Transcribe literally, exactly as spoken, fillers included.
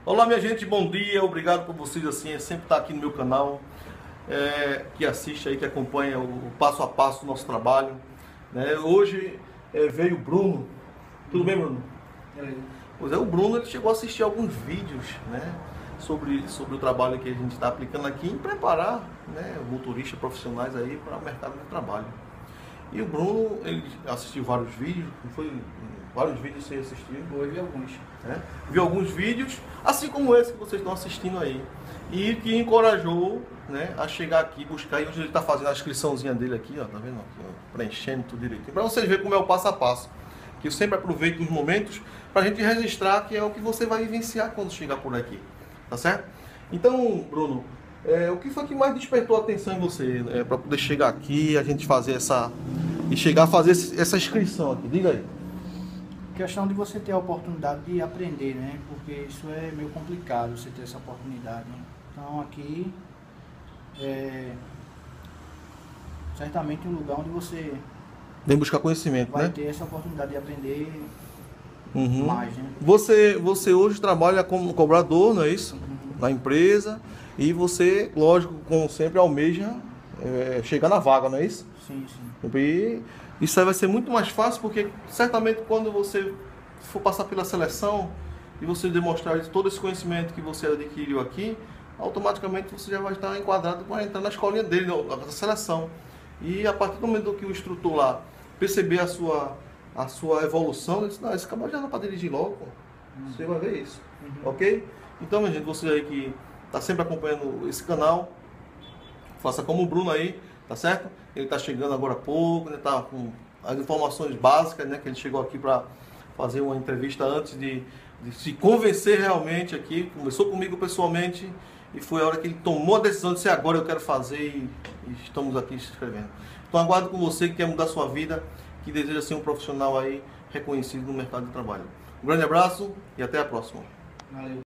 Olá minha gente, bom dia, obrigado por vocês assim, sempre estar aqui no meu canal, é, que assiste aí, que acompanha o, o passo a passo do nosso trabalho, né? Hoje é, veio o Bruno, tudo bem, Bruno? É. Pois é, o Bruno ele chegou a assistir alguns vídeos, né, sobre, sobre o trabalho que a gente está aplicando aqui em preparar, né, motoristas profissionais aí para o mercado de trabalho. E o Bruno, ele assistiu vários vídeos, não foi vários vídeos você assistiu? Eu vi alguns. Né? Viu alguns vídeos, assim como esse que vocês estão assistindo aí. E que encorajou, né, a chegar aqui, buscar, e hoje ele está fazendo a inscriçãozinha dele aqui, ó, tá vendo? Aqui, ó, preenchendo tudo direitinho. Para vocês verem como é o passo a passo. Que eu sempre aproveito os momentos para a gente registrar, que é o que você vai vivenciar quando chegar por aqui. Tá certo? Então, Bruno, é, o que foi que mais despertou a atenção em você, né, para poder chegar aqui, a gente fazer essa... e chegar a fazer esse, essa inscrição aqui? Diga aí. Questão de você ter a oportunidade de aprender, né? Porque isso é meio complicado, você ter essa oportunidade. Então aqui é certamente um lugar onde você Vem buscar conhecimento, vai né? ter essa oportunidade de aprender Uhum. mais, né? Você, você hoje trabalha como cobrador, não é isso? Uhum. Na empresa. E você, lógico, como sempre, almeja é, chegar na vaga, não é isso? Sim, sim. E isso aí vai ser muito mais fácil, porque certamente quando você for passar pela seleção e você demonstrar todo esse conhecimento que você adquiriu aqui, automaticamente você já vai estar enquadrado para entrar na escolinha dele, na seleção. E a partir do momento que o instrutor lá perceber a sua, a sua evolução, ele diz, não, esse cabal já dá para dirigir logo, uhum. Você vai ver isso, uhum. Ok? Então, minha gente, você aí que está sempre acompanhando esse canal, faça como o Bruno aí, tá certo? Ele está chegando agora há pouco, ele está com as informações básicas, né? Que ele chegou aqui para fazer uma entrevista antes de, de se convencer realmente aqui. Conversou comigo pessoalmente e foi a hora que ele tomou a decisão de ser agora eu quero fazer e, e estamos aqui se inscrevendo. Então aguardo com você que quer mudar a sua vida, que deseja ser um profissional aí reconhecido no mercado de trabalho. Um grande abraço e até a próxima. Valeu.